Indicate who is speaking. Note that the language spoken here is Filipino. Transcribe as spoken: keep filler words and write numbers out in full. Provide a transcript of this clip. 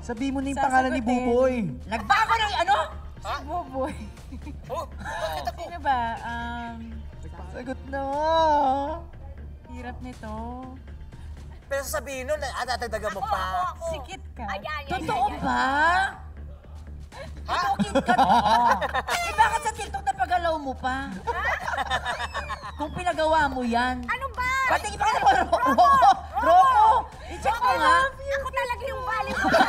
Speaker 1: Sabihin mo na yung pangalan ni Buboy.
Speaker 2: Nagbago ng ano?
Speaker 3: Ha?
Speaker 4: Buboy.
Speaker 3: Oh, bakit ako?
Speaker 4: Sino ba? Um,
Speaker 1: Sagot na.
Speaker 4: hirap nito.
Speaker 3: Pero sasabihin nun, ah, tatagdagan mo pa.
Speaker 4: Sikit ka.
Speaker 2: Totoo ba?
Speaker 3: Ha?
Speaker 2: Ito, kid ka to. Eh, bakit sa TikTok napagalaw mo pa? Kung pinagawa mo yan.
Speaker 5: Ano ba?
Speaker 2: Pati ipakita mo, Roko! Roko! I-check mo nga.
Speaker 5: Ako talaga yung volleyball.